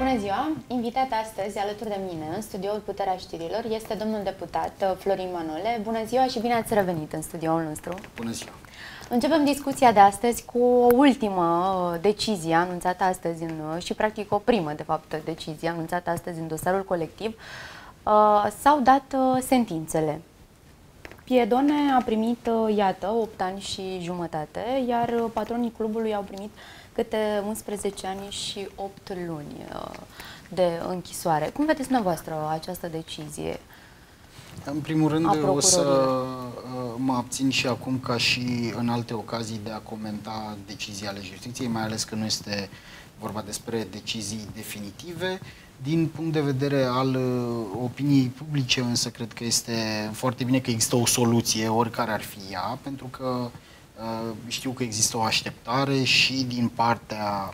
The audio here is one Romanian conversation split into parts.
Bună ziua! Invitat astăzi alături de mine în studioul Puterea Știrilor este domnul deputat Florin Manole. Bună ziua și bine ați revenit în studioul nostru! Bună ziua! Începem discuția de astăzi cu o ultimă decizie anunțată astăzi și practic o primă, de fapt, decizie anunțată astăzi în dosarul colectiv. S-au dat sentințele. Piedone a primit, iată, 8 ani și jumătate, iar patronii clubului au primit câte 11 ani și 8 luni de închisoare. Cum vedeți dumneavoastră această decizie? În primul rând o să mă abțin și acum, ca și în alte ocazii, de a comenta decizii ale justiției, mai ales că nu este vorba despre decizii definitive. Din punct de vedere al opiniei publice, însă, cred că este foarte bine că există o soluție, oricare ar fi ea, pentru că știu că există o așteptare și din partea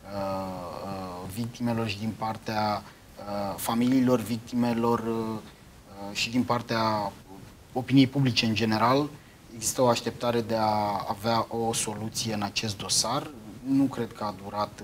victimelor și din partea familiilor victimelor și din partea opiniei publice în general. Există o așteptare de a avea o soluție în acest dosar. Nu cred că a durat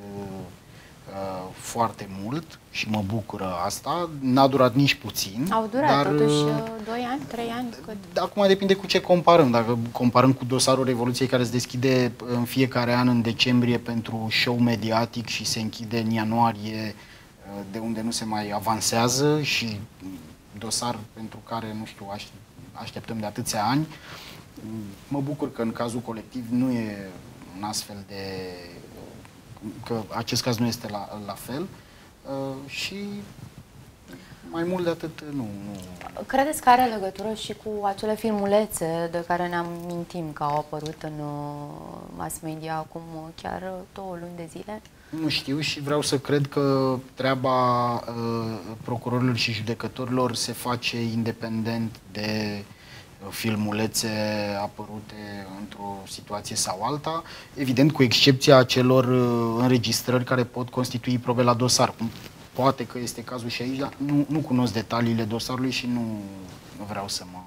foarte mult și mă bucură asta. N-a durat nici puțin. Au durat dar, totuși 2 ani, 3 ani? Cât? Acum depinde cu ce comparăm. Dacă comparăm cu dosarul Revoluției, care se deschide în fiecare an în decembrie pentru show mediatic și se închide în ianuarie, de unde nu se mai avansează, și dosar pentru care, nu știu, așteptăm de atâția ani, mă bucur că în cazul colectiv nu e un astfel de... că acest caz nu este la fel și mai mult de atât nu. Credeți că are legătură și cu acele filmulețe de care ne amintim că au apărut în mass media acum chiar 2 luni de zile? Nu știu și vreau să cred că treaba procurorilor și judecătorilor se face independent de filmulețe apărute într-o situație sau alta, evident cu excepția acelor înregistrări care pot constitui probe la dosar. Poate că este cazul și aici, dar nu cunosc detaliile dosarului și nu vreau să mă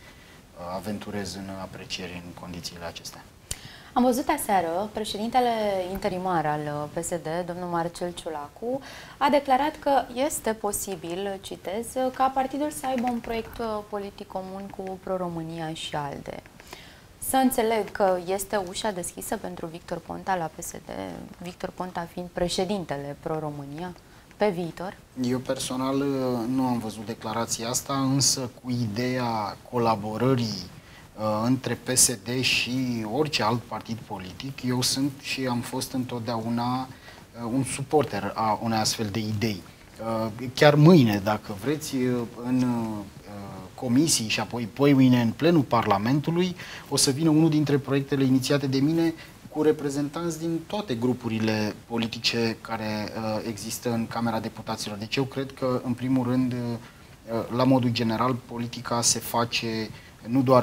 aventurez în aprecieri în condițiile acestea. Am văzut aseară, președintele interimar al PSD, domnul Marcel Ciolacu, a declarat că este posibil, citez, ca partidul să aibă un proiect politic comun cu Pro-România și ALDE. Să înțeleg că este ușa deschisă pentru Victor Ponta la PSD, Victor Ponta fiind președintele Pro-România, pe viitor? Eu personal nu am văzut declarația asta, însă cu ideea colaborării între PSD și orice alt partid politic, eu sunt și am fost întotdeauna un suporter a unei astfel de idei. Chiar mâine, dacă vreți, în comisii și apoi mâine în plenul Parlamentului, o să vină unul dintre proiectele inițiate de mine cu reprezentanți din toate grupurile politice care există în Camera Deputaților. Deci eu cred că, în primul rând, la modul general, politica se face nu doar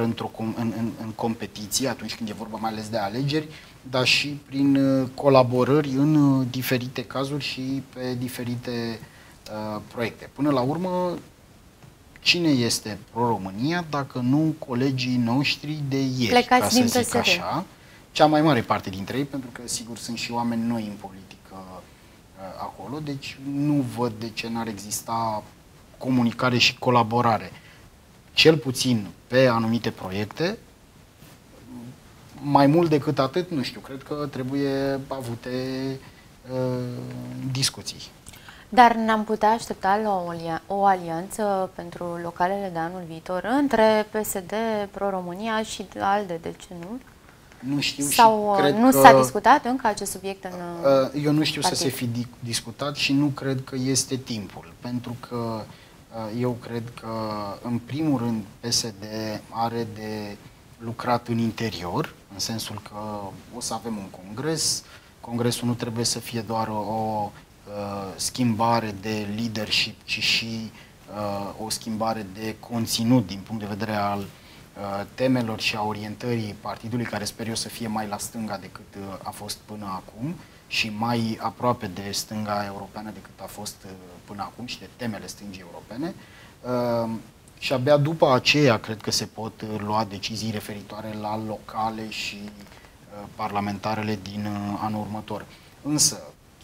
în competiție, atunci când e vorba mai ales de alegeri, dar și prin colaborări în diferite cazuri și pe diferite proiecte. Până la urmă, cine este Pro-România dacă nu colegii noștri de ieri, plecați ca să zic așa, cea mai mare parte dintre ei, pentru că, sigur, sunt și oameni noi în politică acolo, deci nu văd de ce n-ar exista comunicare și colaborare. Cel puțin pe anumite proiecte, mai mult decât atât, nu știu, cred că trebuie avute discuții. Dar n-am putea aștepta la o alianță pentru localele de anul viitor între PSD, Pro-România și ALDE, de ce nu? Nu știu. Sau și cred nu s-a discutat încă acest subiect în eu nu știu partid. Să se fi discutat și nu cred că este timpul, pentru că eu cred că, în primul rând, PSD are de lucrat în interior, în sensul că o să avem un congres. Congresul nu trebuie să fie doar o schimbare de leadership, ci și o schimbare de conținut din punct de vedere al temelor și a orientării partidului, care sper eu să fie mai la stânga decât a fost până acum și mai aproape de stânga europeană decât a fost până acum și de temele stângii europene. Și abia după aceea cred că se pot lua decizii referitoare la locale și parlamentarele din anul următor. Însă,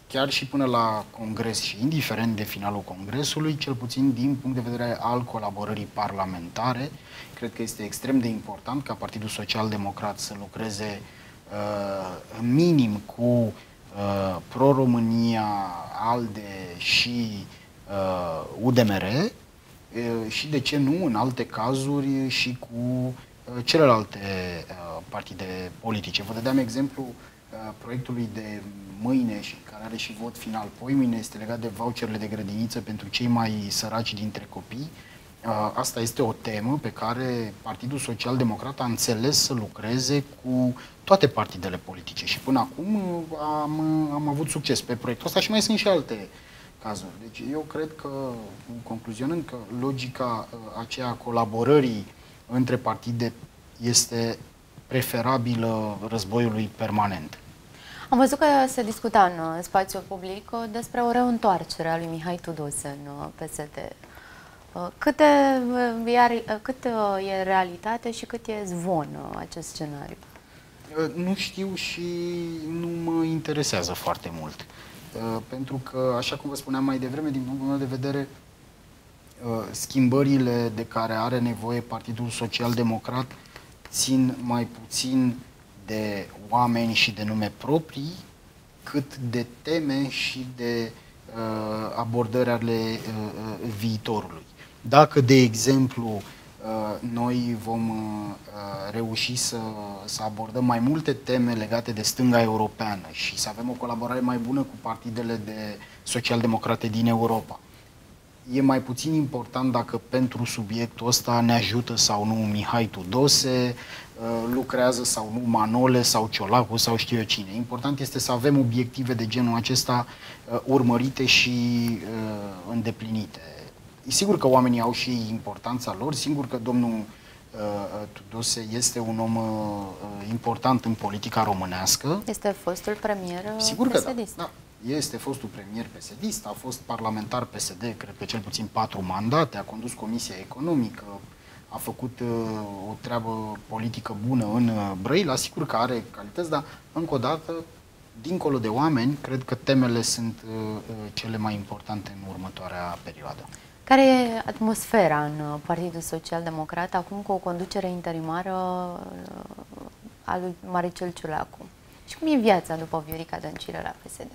chiar și până la congres și indiferent de finalul congresului, cel puțin din punct de vedere al colaborării parlamentare, cred că este extrem de important ca Partidul Social Democrat să lucreze minim cu Pro-România, ALDE și UDMR și, de ce nu, în alte cazuri și cu celelalte partide politice. Vă dădeam exemplu proiectului de mâine și care are și vot final poimâine, este legat de voucherele de grădiniță pentru cei mai săraci dintre copii. Asta este o temă pe care Partidul Social Democrat a înțeles să lucreze cu toate partidele politice și până acum am avut succes pe proiectul ăsta și mai sunt și alte cazuri. Deci eu cred că, concluzionând, că logica aceea colaborării între partide este preferabilă războiului permanent. Am văzut că se discuta în spațiul public despre o reîntoarcere a lui Mihai Tudose în PSD. Cât e realitate și cât e zvon acest scenariu? Nu știu și nu mă interesează foarte mult. Pentru că, așa cum vă spuneam mai devreme, din punctul meu de vedere, schimbările de care are nevoie Partidul Social Democrat țin mai puțin de oameni și de nume proprii, cât de teme și de abordări ale viitorului. Dacă, de exemplu, noi vom reuși să abordăm mai multe teme legate de stânga europeană și să avem o colaborare mai bună cu partidele de social-democrate din Europa, e mai puțin important dacă pentru subiectul ăsta ne ajută sau nu Mihai Tudose, lucrează sau nu Manole sau Ciolacu sau știu eu cine. Important este să avem obiective de genul acesta urmărite și îndeplinite. E sigur că oamenii au și importanța lor, sigur că domnul Tudose este un om important în politica românească. Este fostul premier sigur că PSD-ist. Da. Este fostul premier PSD-ist, a fost parlamentar PSD, cred că cel puțin 4 mandate, a condus Comisia Economică, a făcut o treabă politică bună în Brăila, sigur că are calități, dar încă o dată, dincolo de oameni, cred că temele sunt cele mai importante în următoarea perioadă. Care e atmosfera în Partidul Social Democrat acum cu o conducere interimară a lui Maricel Ciolacu? Și cum e viața după Viorica Dăncilă la PSD?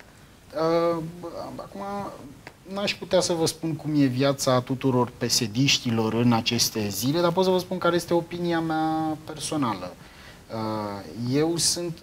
Acum, n-aș putea să vă spun cum e viața tuturor PSD-știlor în aceste zile, dar pot să vă spun care este opinia mea personală. Eu sunt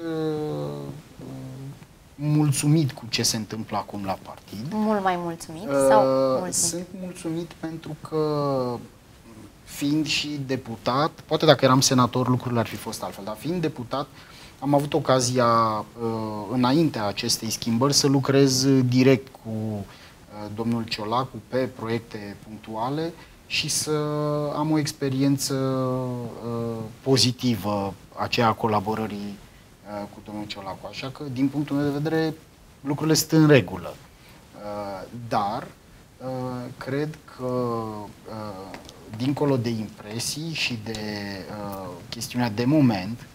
mulțumit cu ce se întâmplă acum la partid. Mult mai mulțumit sau mulțumit? Sunt mulțumit pentru că, fiind și deputat, poate dacă eram senator lucrurile ar fi fost altfel, dar fiind deputat, am avut ocazia, înaintea acestei schimbări, să lucrez direct cu domnul Ciolacu pe proiecte punctuale și să am o experiență pozitivă, aceea a colaborării cu domnul Ciolacu. Așa că, din punctul meu de vedere, lucrurile sunt în regulă. Dar, cred că, dincolo de impresii și de chestiunea de moment,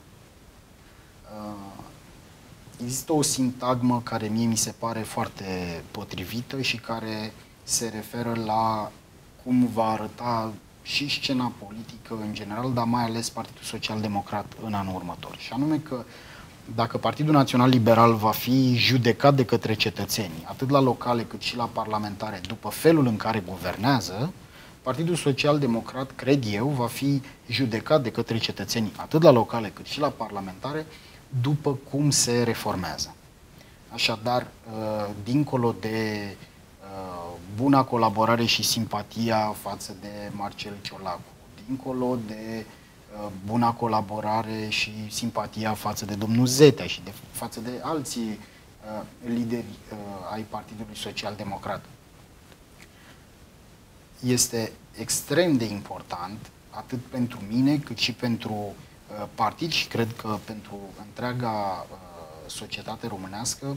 există o sintagmă care mie mi se pare foarte potrivită și care se referă la cum va arăta și scena politică în general, dar mai ales Partidul Social Democrat în anul următor. Și anume că dacă Partidul Național Liberal va fi judecat de către cetățeni, atât la locale cât și la parlamentare, după felul în care guvernează, Partidul Social Democrat, cred eu, va fi judecat de către cetățeni, atât la locale cât și la parlamentare, după cum se reformează. Așadar, dincolo de buna colaborare și simpatia față de Marcel Ciolacu, dincolo de buna colaborare și simpatia față de domnul Zetea și față de alții lideri ai Partidului Social Democrat, este extrem de important, atât pentru mine, cât și pentru partid și cred că pentru întreaga societate românească,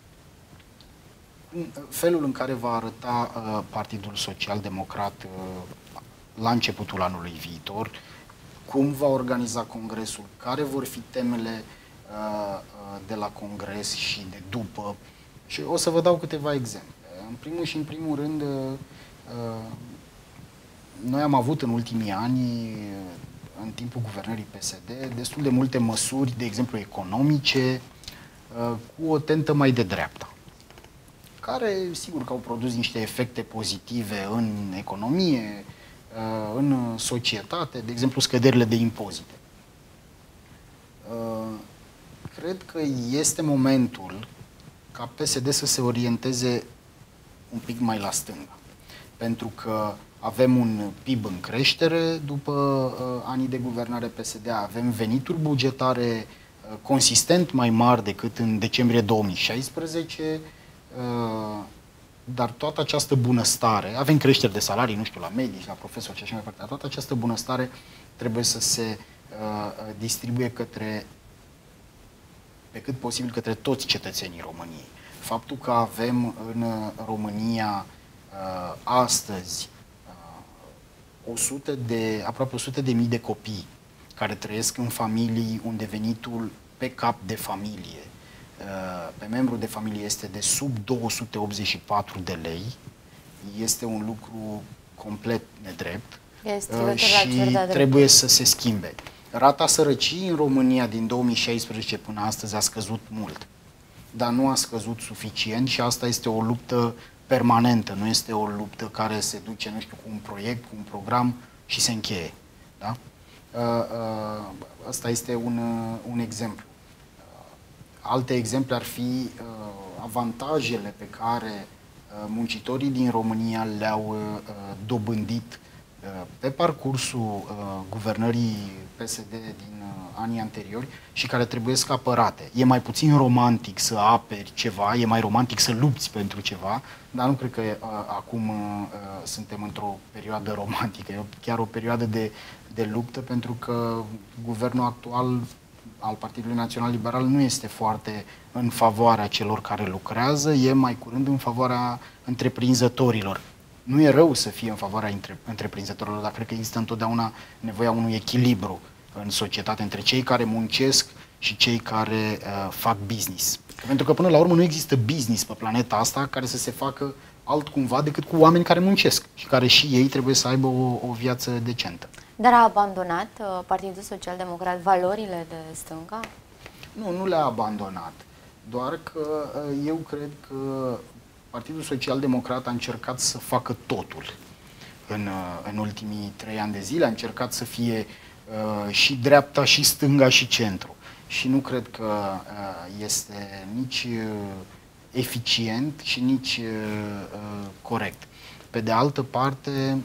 felul în care va arăta Partidul Social Democrat la începutul anului viitor, cum va organiza congresul, care vor fi temele de la congres și de după, Și o să vă dau câteva exemple. În primul rând, noi am avut în ultimii ani, în timpul guvernării PSD, destul de multe măsuri, de exemplu economice, cu o tentă mai de dreapta, care, sigur că au produs niște efecte pozitive în economie, în societate, de exemplu scăderile de impozite. Cred că este momentul ca PSD să se orienteze un pic mai la stânga, pentru că avem un PIB în creștere după anii de guvernare PSD, avem venituri bugetare consistent mai mari decât în decembrie 2016, dar toată această bunăstare, avem creșteri de salarii, nu știu, la medici, la profesori și așa mai departe, dar toată această bunăstare trebuie să se distribuie pe cât posibil către toți cetățenii României. Faptul că avem în România astăzi aproape 100 de mii de copii care trăiesc în familii unde venitul pe cap de familie, pe membru de familie este de sub 284 de lei, este un lucru complet nedrept și trebuie să se schimbe. Rata sărăciei în România din 2016 până astăzi a scăzut mult, dar nu a scăzut suficient și asta este o luptă permanentă, nu este o luptă care se duce, nu știu, cu un proiect, cu un program și se încheie. Da? Asta este un exemplu. Alte exemple ar fi avantajele pe care muncitorii din România le-au dobândit pe parcursul guvernării PSD din anii anteriori și care trebuie să apărate. E mai puțin romantic să aperi ceva, e mai romantic să lupți pentru ceva, dar nu cred că acum suntem într-o perioadă romantică, e chiar o perioadă de luptă, pentru că guvernul actual al Partidului Național Liberal nu este foarte în favoarea celor care lucrează, e mai curând în favoarea întreprinzătorilor. Nu e rău să fie în favoarea întreprinzătorilor, dar cred că există întotdeauna nevoia unui echilibru în societate între cei care muncesc și cei care fac business. Pentru că până la urmă nu există business pe planeta asta care să se facă altcumva decât cu oameni care muncesc și care și ei trebuie să aibă o viață decentă. Dar a abandonat Partidul Social Democrat valorile de stânga? Nu le-a abandonat. Doar că eu cred că Partidul Social Democrat a încercat să facă totul în ultimii 3 ani de zile. A încercat să fie și dreapta, și stânga, și centru. Și nu cred că este nici eficient și nici corect. Pe de altă parte,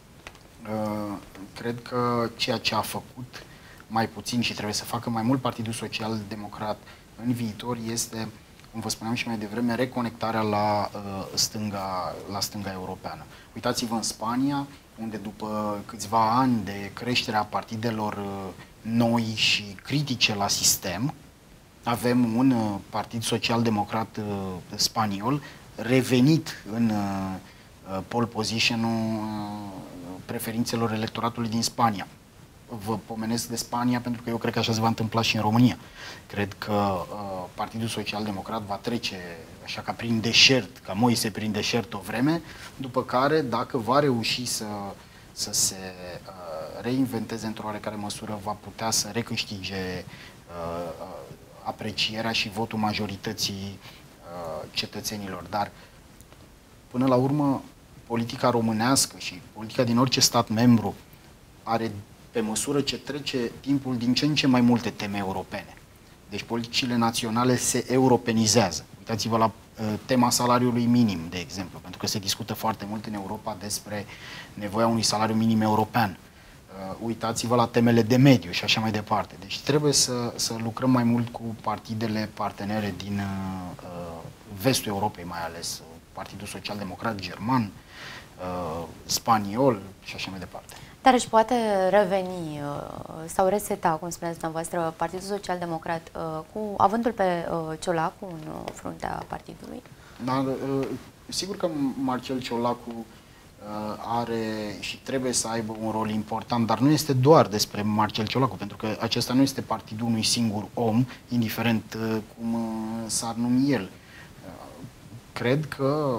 cred că ceea ce a făcut mai puțin și trebuie să facă mai mult Partidul Social Democrat în viitor este, cum vă spuneam și mai devreme, reconectarea la stânga europeană. Uitați-vă în Spania, unde după câțiva ani de creștere a partidelor noi și critice la sistem, avem un Partid Social-Democrat spaniol revenit în pole position-ul preferințelor electoratului din Spania. Vă pomenesc de Spania pentru că eu cred că așa se va întâmpla și în România. Cred că Partidul Social-Democrat va trece așa ca prin deșert, ca Moise prin deșert o vreme, după care, dacă va reuși să se reinventeze într-o oarecare măsură, va putea să recâștige aprecierea și votul majorității cetățenilor. Dar, până la urmă, politica românească și politica din orice stat membru are, pe măsură ce trece timpul, din ce în ce mai multe teme europene. Deci politicile naționale se europenizează. Uitați-vă la tema salariului minim, de exemplu, pentru că se discută foarte mult în Europa despre nevoia unui salariu minim european. Uitați-vă la temele de mediu și așa mai departe. Deci trebuie să lucrăm mai mult cu partidele partenere din vestul Europei, mai ales Partidul Social Democrat german, spaniol și așa mai departe. Dar își poate reveni sau reseta, cum spuneați dumneavoastră, Partidul Social Democrat cu avântul pe Ciolacu în fruntea partidului? Da, sigur că Marcel Ciolacu are și trebuie să aibă un rol important, dar nu este doar despre Marcel Ciolacu, pentru că acesta nu este partidul unui singur om, indiferent cum s-ar numi el. cred că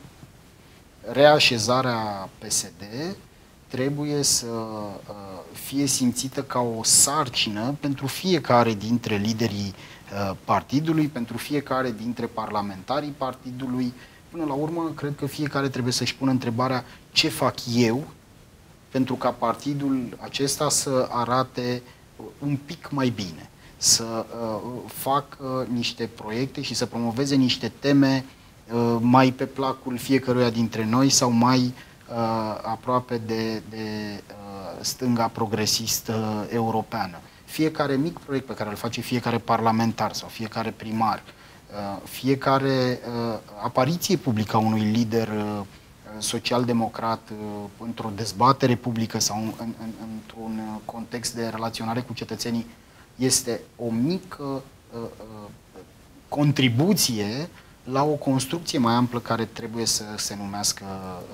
reașezarea PSD trebuie să fie simțită ca o sarcină pentru fiecare dintre liderii partidului, pentru fiecare dintre parlamentarii partidului. Până la urmă, cred că fiecare trebuie să-și pună întrebarea: ce fac eu pentru ca partidul acesta să arate un pic mai bine, să fac niște proiecte și să promoveze niște teme mai pe placul fiecăruia dintre noi sau mai aproape de stânga progresistă europeană. Fiecare mic proiect pe care îl face fiecare parlamentar sau fiecare primar, fiecare apariție publică a unui lider social-democrat într-o dezbatere publică sau într-un context de relaționare cu cetățenii este o mică contribuție la o construcție mai amplă care trebuie să se numească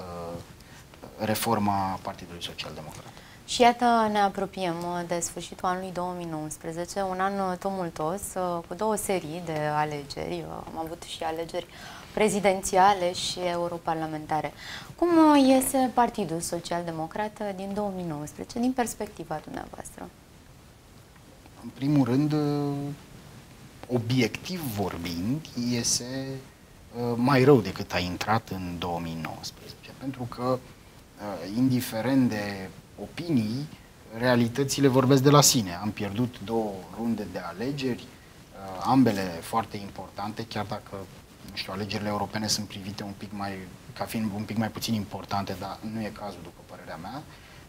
reforma Partidului Social-Democrat. Și iată, ne apropiem de sfârșitul anului 2019, un an tumultos, cu două serii de alegeri. Am avut și alegeri prezidențiale și europarlamentare. Cum iese Partidul Social-Democrat din 2019, din perspectiva dumneavoastră? În primul rând, obiectiv vorbind, iese mai rău decât a intrat în 2019. Pentru că, indiferent de opinii, realitățile vorbesc de la sine. Am pierdut două runde de alegeri, ambele foarte importante, chiar dacă, nu știu, alegerile europene sunt privite un pic mai, ca fiind un pic mai puțin importante, dar nu e cazul, după părerea mea.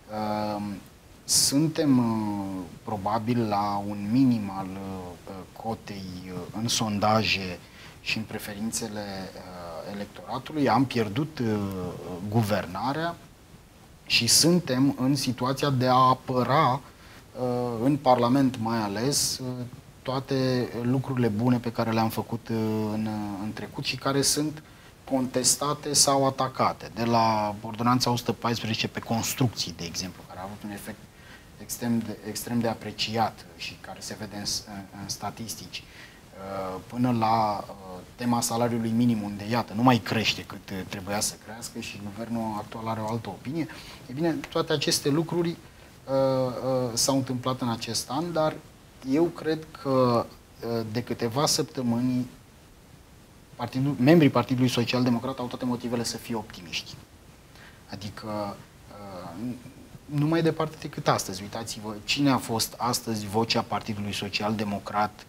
Suntem probabil la un minim al cotei în sondaje și în preferințele electoratului. Am pierdut guvernarea și suntem în situația de a apăra în Parlament mai ales toate lucrurile bune pe care le-am făcut în trecut și care sunt contestate sau atacate. De la ordonanța 114 pe construcții, de exemplu, care a avut un efect extrem de apreciat și care se vede în statistici, până la tema salariului minim, unde, iată, nu mai crește cât trebuia să crească și guvernul actual are o altă opinie. E bine, toate aceste lucruri s-au întâmplat în acest an, dar eu cred că de câteva săptămâni membrii Partidului Social-Democrat au toate motivele să fie optimiști. Adică nu mai departe decât astăzi. Uitați-vă cine a fost astăzi vocea Partidului Social-Democrat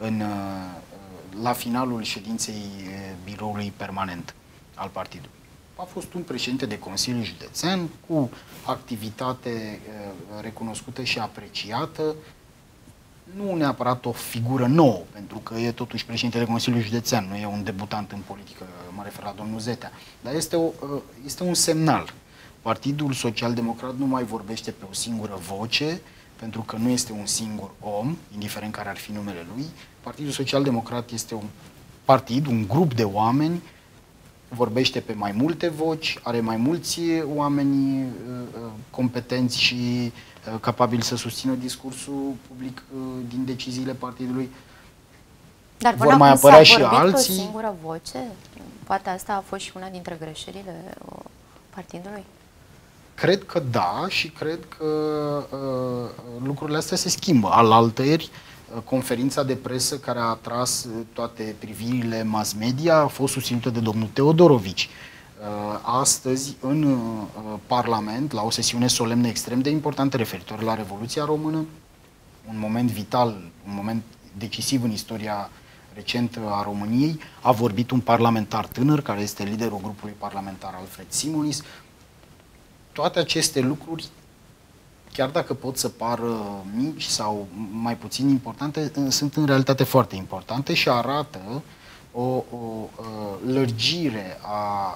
la finalul ședinței biroului permanent al partidului. A fost un președinte de Consiliu Județean cu activitate recunoscută și apreciată, nu neapărat o figură nouă, pentru că e totuși președinte de Consiliu Județean, nu e un debutant în politică, mă refer la domnul Zetea, dar este un semnal. Partidul Social-Democrat nu mai vorbește pe o singură voce, pentru că nu este un singur om, indiferent care ar fi numele lui. Partidul Social-Democrat este un partid, un grup de oameni, vorbește pe mai multe voci, are mai mulți oameni competenți și capabili să susțină discursul public din deciziile partidului. Dar vor mai apărea și alții. Pe o singură voce? Poate asta a fost și una dintre greșelile partidului? Cred că da, și cred că lucrurile astea se schimbă. Alaltăieri, conferința de presă care a atras toate privirile mass media a fost susținută de domnul Teodorovici. Astăzi, în Parlament, la o sesiune solemnă extrem de importantă referitor la Revoluția Română, un moment vital, un moment decisiv în istoria recentă a României, a vorbit un parlamentar tânăr, care este liderul grupului parlamentar Alfred Simonis. Toate aceste lucruri, chiar dacă pot să pară mici sau mai puțin importante, sunt în realitate foarte importante și arată o lărgire a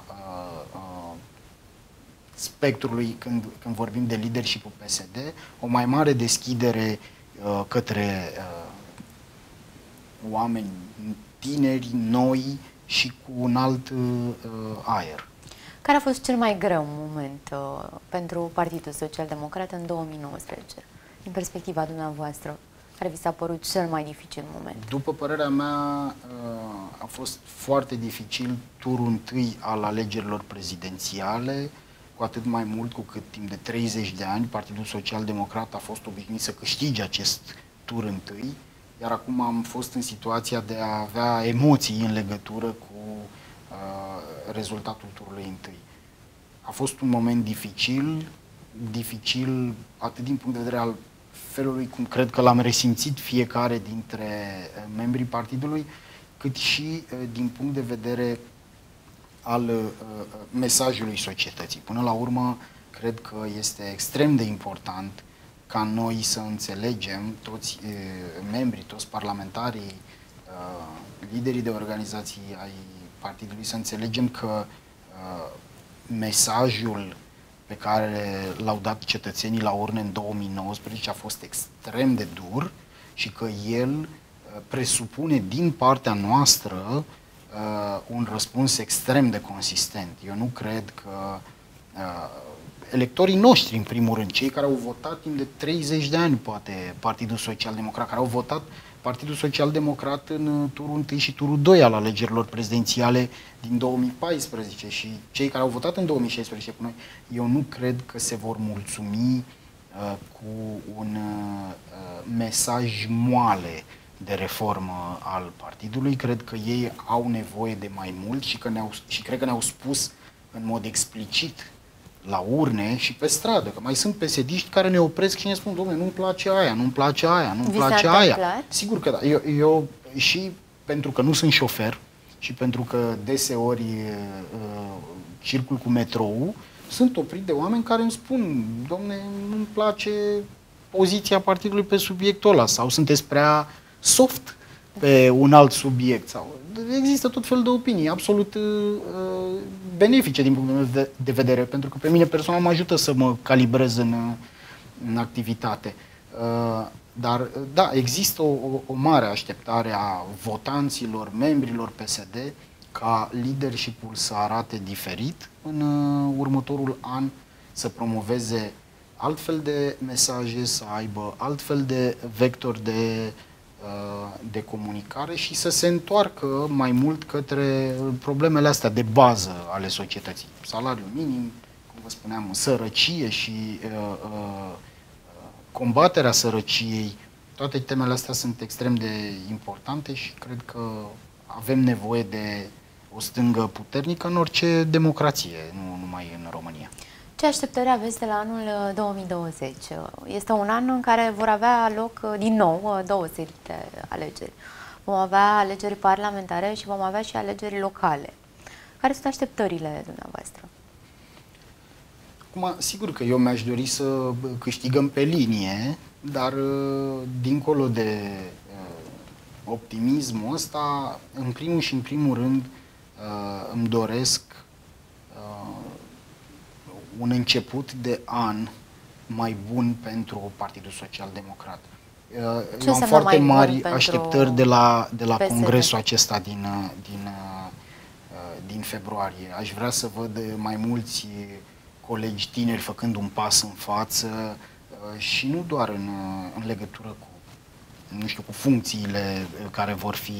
spectrului când vorbim de leadership-ul PSD, o mai mare deschidere către oameni tineri, noi și cu un alt aer. Care a fost cel mai greu moment pentru Partidul Social-Democrat în 2019, din perspectiva dumneavoastră? Care vi s-a părut cel mai dificil moment? După părerea mea, a fost foarte dificil turul întâi al alegerilor prezidențiale, cu atât mai mult cu cât timp de 30 de ani Partidul Social Democrat a fost obișnuit să câștige acest tur întâi, iar acum am fost în situația de a avea emoții în legătură cu rezultatul turului întâi. A fost un moment dificil atât din punct de vedere al felului cum cred că l-am resimțit fiecare dintre membrii partidului, cât și din punct de vedere al mesajului societății. Până la urmă, cred că este extrem de important ca noi să înțelegem, toți membrii, toți parlamentarii, liderii de organizații ai partidului, să înțelegem că mesajul pe care l-au dat cetățenii la urne în 2019 a fost extrem de dur și că el presupune din partea noastră un răspuns extrem de consistent. Eu nu cred că electorii noștri, în primul rând, cei care au votat timp de 30 de ani, poate, Partidul Social Democrat, care au votat Partidul Social Democrat în turul 1 și turul 2 al alegerilor prezidențiale din 2014 și cei care au votat în 2016 cu noi, eu nu cred că se vor mulțumi cu un mesaj moale de reformă al partidului. Cred că ei au nevoie de mai mult și cred că ne-au spus în mod explicit la urne și pe stradă, că mai sunt PSD-ști care ne opresc și ne spun: dom'le, nu-mi place aia, nu-mi place aia, nu-mi place aia. Sigur că da. Eu și pentru că nu sunt șofer și pentru că deseori circul cu metrou, sunt oprit de oameni care îmi spun: dom'le, nu-mi place poziția partidului pe subiectul ăla sau sunteți prea soft pe un alt subiect. Sau există tot fel de opinii absolut benefice din punctul meu de vedere, pentru că pe mine personal mă ajută să mă calibrez în activitate. Dar da, există o mare așteptare a votanților, membrilor PSD, ca leadership-ul să arate diferit în următorul an, să promoveze altfel de mesaje, să aibă altfel de vectori de comunicare și să se întoarcă mai mult către problemele astea de bază ale societății. Salariul minim, cum vă spuneam, sărăcie și combaterea sărăciei. Toate temele astea sunt extrem de importante și cred că avem nevoie de o stângă puternică în orice democrație, nu numai în România. Ce așteptări aveți de la anul 2020? Este un an în care vor avea loc din nou două serii de alegeri. Vom avea alegeri parlamentare și vom avea și alegeri locale. Care sunt așteptările dumneavoastră? Acum, sigur că eu mi-aș dori să câștigăm pe linie, dar dincolo de optimismul ăsta, în primul și în primul rând îmi doresc un început de an mai bun pentru Partidul Social Democrat. Eu am foarte mari așteptări de la congresul acesta din februarie. Aș vrea să văd mai mulți colegi tineri făcând un pas în față și nu doar în legătură cu, nu știu, cu funcțiile care vor fi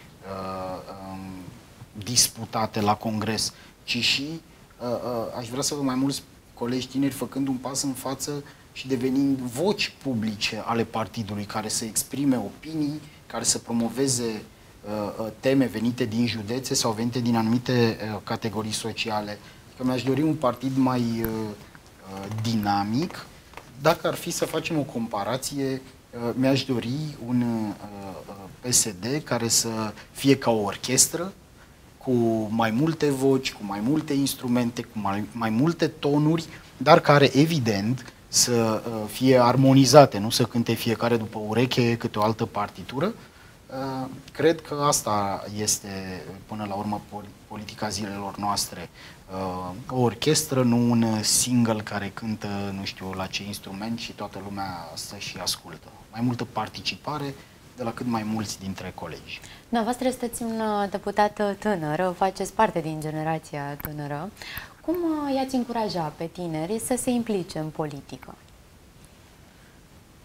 disputate la congres, ci și aș vrea să văd mai mulți colegi tineri făcând un pas în față și devenind voci publice ale partidului, care să exprime opinii, care să promoveze teme venite din județe sau venite din anumite categorii sociale. Că mi-aș dori un partid mai dinamic. Dacă ar fi să facem o comparație, mi-aș dori un PSD care să fie ca o orchestră, cu mai multe voci, cu mai multe instrumente, cu mai multe tonuri, dar care, evident, să fie armonizate, nu să cânte fiecare după ureche câte o altă partitură. Cred că asta este, până la urmă, politica zilelor noastre. O orchestră, nu un single care cântă, nu știu la ce instrument și toată lumea stă și ascultă. Mai multă participare de la cât mai mulți dintre colegi. Dumneavoastră sunteți un deputat tânăr, faceți parte din generația tânără. Cum i-ați încuraja pe tineri să se implice în politică?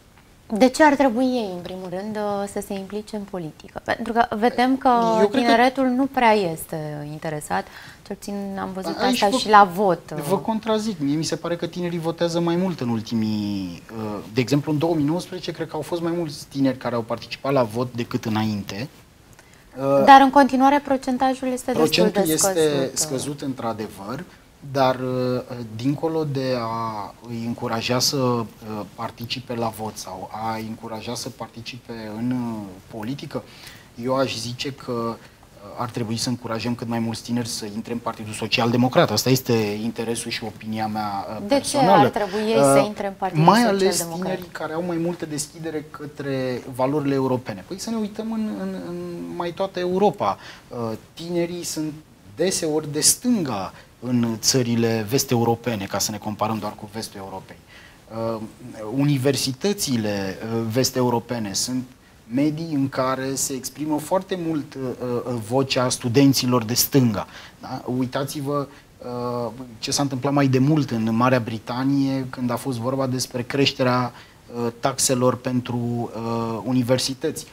De ce ar trebui ei, în primul rând, să se implice în politică? Pentru că vedem că tineretul nu prea este interesat, cel puțin am văzut asta și la vot. Vă contrazic, mie mi se pare că tinerii votează mai mult în ultimii... De exemplu, în 2019, cred că au fost mai mulți tineri care au participat la vot decât înainte. Dar în continuare procentajul este destul de scăzut. Procentul este scăzut, într-adevăr, dar dincolo de a îi încuraja să participe la vot sau a îi încuraja să participe în politică, eu aș zice că ar trebui să încurajăm cât mai mulți tineri să intre în Partidul Social Democrat. Asta este interesul și opinia mea personală. De ce ar trebui ei să intre în Partidul Social Democrat? Mai ales tinerii care au mai multă deschidere către valorile europene. Păi să ne uităm în mai toată Europa. Tinerii sunt deseori de stânga în țările vest-europene, ca să ne comparăm doar cu vestul Europei. Universitățile vest-europene sunt medii în care se exprimă foarte mult vocea studenților de stânga. Da? Uitați-vă ce s-a întâmplat mai de mult în Marea Britanie când a fost vorba despre creșterea taxelor pentru universități.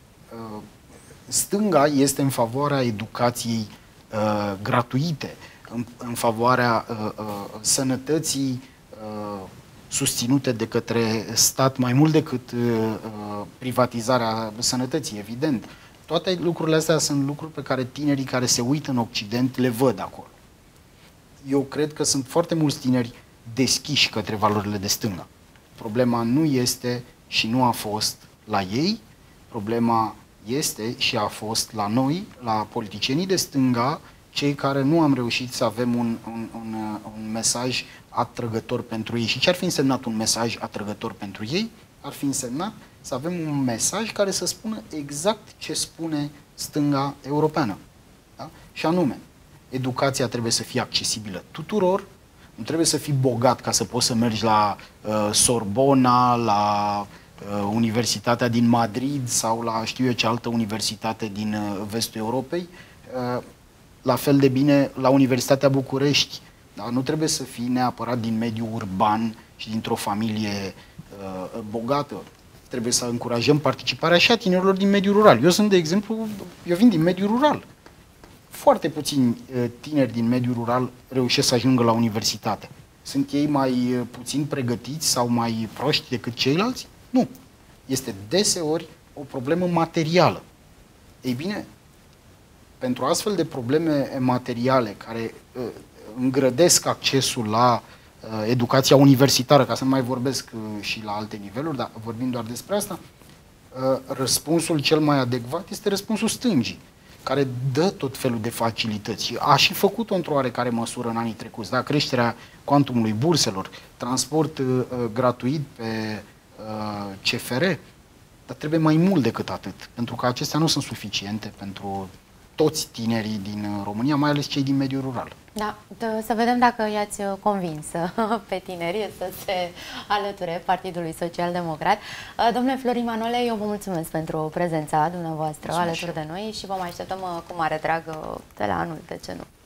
Stânga este în favoarea educației gratuite, în favoarea sănătății susținute de către stat mai mult decât privatizarea sănătății, evident. Toate lucrurile astea sunt lucruri pe care tinerii care se uită în Occident le văd acolo. Eu cred că sunt foarte mulți tineri deschiși către valorile de stânga. Problema nu este și nu a fost la ei, problema este și a fost la noi, la politicienii de stânga, cei care nu am reușit să avem un mesaj atrăgător pentru ei. Și ce ar fi însemnat un mesaj atrăgător pentru ei? Ar fi însemnat să avem un mesaj care să spună exact ce spune stânga europeană. Da? Și anume, educația trebuie să fie accesibilă tuturor, nu trebuie să fii bogat ca să poți să mergi la Sorbona, la Universitatea din Madrid sau la știu eu ce altă universitate din vestul Europei. La fel de bine la Universitatea București. Da? Nu trebuie să fii neapărat din mediul urban și dintr-o familie bogată. Trebuie să încurajăm participarea și a tinerilor din mediul rural. Eu sunt, de exemplu, eu vin din mediul rural. Foarte puțini tineri din mediul rural reușesc să ajungă la universitate. Sunt ei mai puțin pregătiți sau mai proști decât ceilalți? Nu. Este deseori o problemă materială. Ei bine, pentru astfel de probleme materiale care îngrădesc accesul la educația universitară, ca să nu mai vorbesc și la alte niveluri, dar vorbim doar despre asta, răspunsul cel mai adecvat este răspunsul stângii, care dă tot felul de facilități. A și făcut-o într-o oarecare măsură în anii trecuți, da? Creșterea cuantumului burselor, transport gratuit pe CFR, dar trebuie mai mult decât atât, pentru că acestea nu sunt suficiente pentru toți tinerii din România, mai ales cei din mediul rural. Da, să vedem dacă i-ați convins pe tineri să se alăture Partidului Social Democrat. Domnule Florin Manole, eu vă mulțumesc pentru prezența dumneavoastră alături de noi și vă mai așteptăm cu mare drag de la anul, de ce nu?